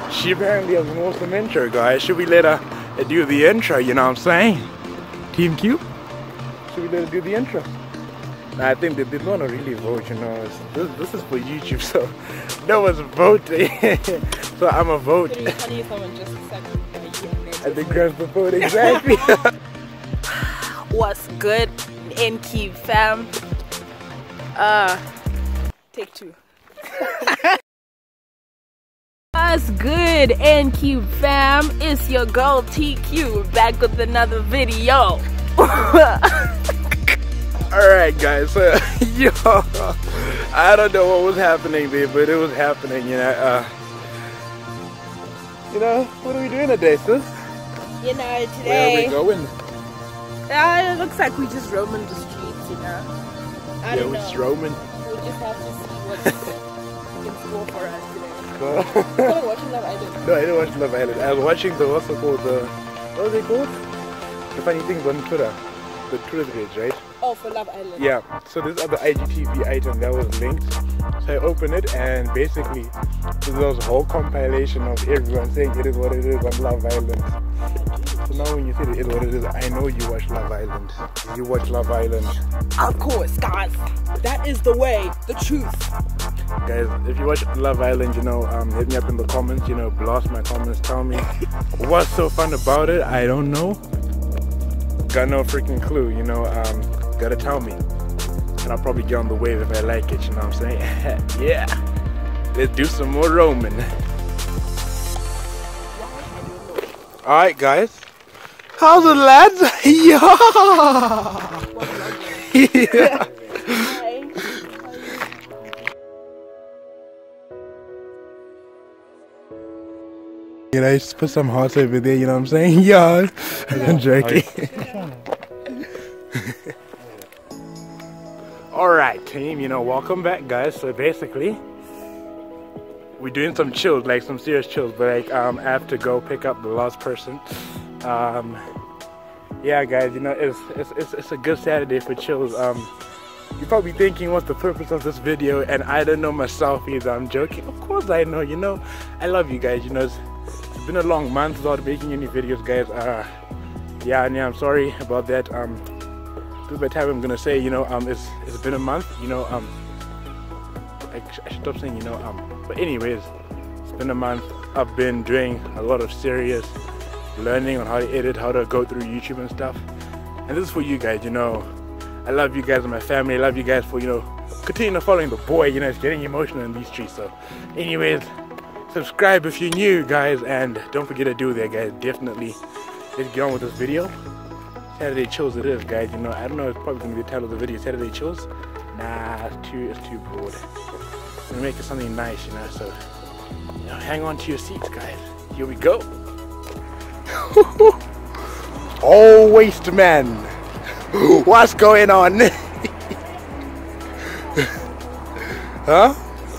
She apparently has an awesome intro, guys. Should we let her do the intro, you know what I'm saying? Team Cube? Should we let her do the intro? Nah, I think they didn't want to really vote, you know. This is for YouTube, so no one's voting. So I'm a vote. It's funny if someone just I think grabs the vote, exactly. What's good, NCube fam? Take two. What's good, NCube fam? It's your girl TQ back with another video. Alright guys, so yo, I don't know what was happening there, but it was happening, you know. What are we doing today, sis? You know, today. Where are we going? It looks like we just roaming the streets, you know. I don't know. We're just roaming. We'll just have to see what's in store for us today. So, You're watching Love Island? No, I didn't watch Love Island. I was watching the, what's it called, what are they called? The funny things on Twitter. The Twitter page, right? Oh, for Love Island. Yeah, so this other IGTV item that was linked. So I opened it and basically there was a whole compilation of everyone saying it is what it is on Love Island. So now when you say it is what it is, I know you watch Love Island. You watch Love Island. Of course, guys. That is the way, the truth. Guys, if you watch Love Island, you know, hit me up in the comments, you know, blast my comments, tell me what's so fun about it. I don't know. Got no freaking clue, you know, gotta tell me. And I'll probably get on the wave if I like it, you know what I'm saying? Yeah. Let's do some more roaming. Alright guys. How's it, lads? Yeah. Yeah. You know, just put some hearts over there, you know what I'm saying? Yeah, I'm joking. Alright team, you know, welcome back guys. So basically, we're doing some chills, like some serious chills, but like I have to go pick up the last person. Yeah guys, you know, it's a good Saturday for chills. You're probably thinking what's the purpose of this video, and I don't know myself either. I'm joking. Of course I know, you know, I love you guys, you know. It's been a long month without making any videos guys. Yeah, I'm sorry about that. This is my time I'm gonna say, you know, it's been a month, you know, I should stop saying, you know, but anyways, it's been a month. I've been doing a lot of serious learning on how to edit, how to go through YouTube and stuff, and this is for you guys, you know. I love you guys and my family. I love you guys for, you know, continue following the boy, you know. It's getting emotional in these streets. So anyways, subscribe if you're new guys, and don't forget to do that guys. Definitely. Let's get on with this video. Saturday chills it is guys, you know. I don't know, it's probably gonna be the title of the video, Saturday chills. Nah, it's too broad. I'm gonna make it something nice, you know. So, you know, hang on to your seats guys. Here we go. Oh, waste man. What's going on? Huh?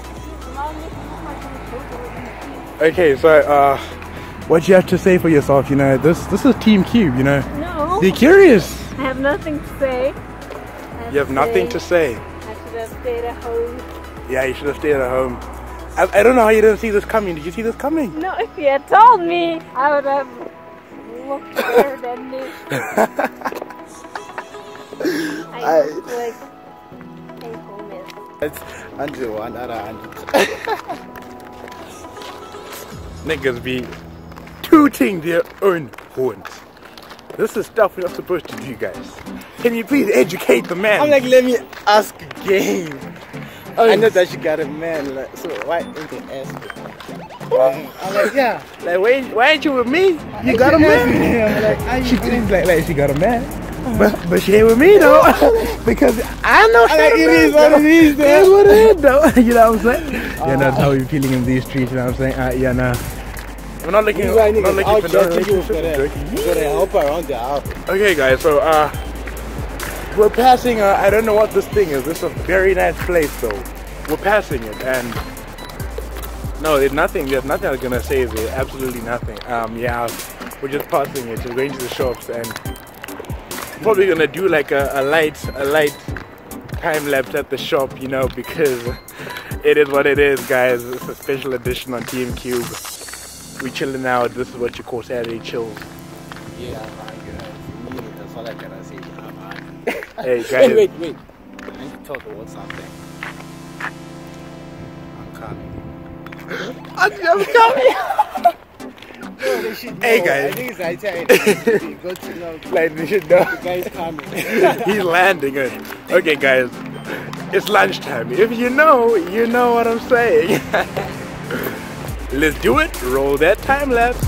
Okay, so what you have to say for yourself, you know, this is Team Cube, you know. No. You're curious. I have nothing to say. You have nothing to say. I should have stayed at home. Yeah, you should have stayed at home. I don't know how you didn't see this coming. Did you see this coming? No, if you had told me, I would have looked better than this. I look like a homeless. It's under 1 out of 100. Niggas be tooting their own horns. This is stuff we're not supposed to do, guys. Can you please educate the man? I'm like, let me ask again. I know that you got a man, like, so why didn't you ask me? I'm like, yeah. Like, why ain't you with me? You got a man. Like, She thinks like she got a man. But she ain't with me though. Because I know she got a man. It is what it is, It is what it is though. You know what I'm saying? Yeah, that's how we're feeling in these streets, you know what I'm saying? Yeah, nah. We're not looking, for no relationship. Gotta help around the house. Okay guys, so we're passing I don't know what this thing is. This is a very nice place though. We're passing it, and no, there's nothing I was gonna say there. Absolutely nothing. Yeah, we're just passing it. We're going to the shops, and probably gonna do like a light time lapse at the shop, you know, because it is what it is, guys. It's a special edition on Team Cube. we chilling out. This is what you call Saturday chills. Yeah, I'm hungry. That's all I gotta say. I'm hungry. Hey guys. Wait. I need to talk about something. I'm coming. I'm coming. Hey guys. I think it's high time. Go to know. Like they should know. The guy's coming. He's landing it. Okay guys, it's lunchtime. If you know what I'm saying. Let's do it. Roll that time lapse.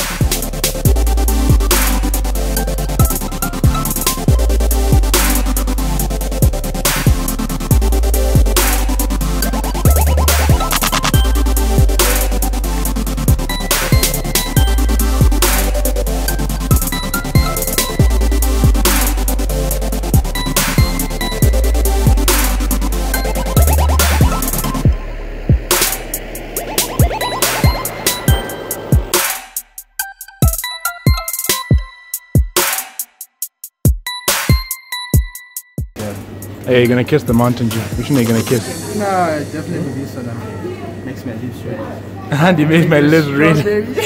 Hey, you're gonna kiss the Mountain Dew. Which one are you gonna kiss? No, definitely this one. Makes my lips red. And it makes my lips red.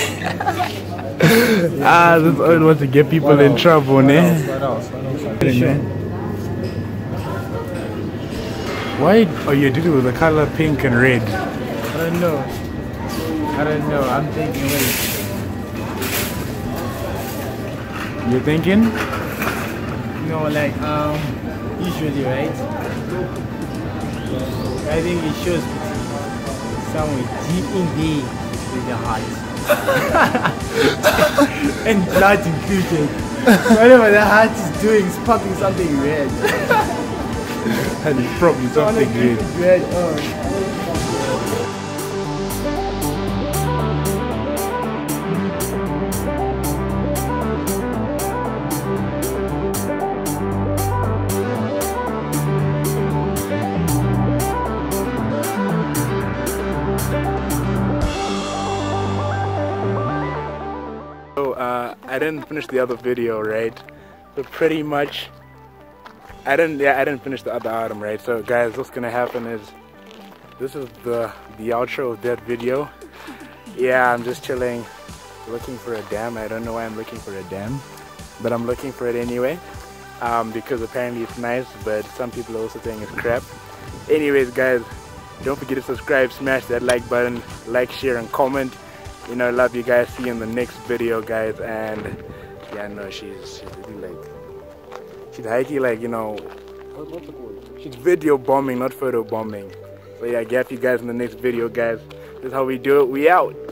This oil wants to get people in trouble, ne? What else? Why are you doing with the color pink and red? I don't know. I'm thinking, wait. You're thinking? No, like, usually, right? I think it shows somewhere deep in there with the heart. And blood included. Whatever the heart is doing is pumping something red. And it's probably something red. Red, I didn't finish the other video, right? So pretty much, I didn't finish the other item, right? So guys, what's gonna happen is, this is the outro of that video. Yeah, I'm just chilling, looking for a dam. I don't know why I'm looking for a dam, but I'm looking for it anyway, because apparently it's nice, but some people are also saying it's crap. Anyways guys, don't forget to subscribe, smash that like button, like, share, and comment. You know, love you guys. See you in the next video, guys. And yeah, no, she's really like, she's highly like, you know, what's it called? She's video bombing, not photo bombing. So yeah, get you guys in the next video, guys. This is how we do it. We out.